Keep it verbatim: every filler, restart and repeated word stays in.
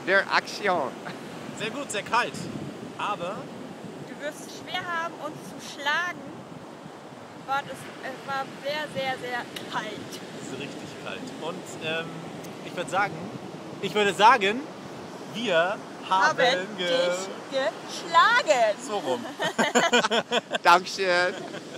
der Aktion. Sehr gut, sehr kalt. Aber Du wirst es schwer haben, uns zu schlagen. War es, es war sehr, sehr, sehr kalt. es ist richtig kalt. Und ähm, ich würde sagen, ich würde sagen, wir haben, Haben ge dich geschlagen. so rum. Dankeschön.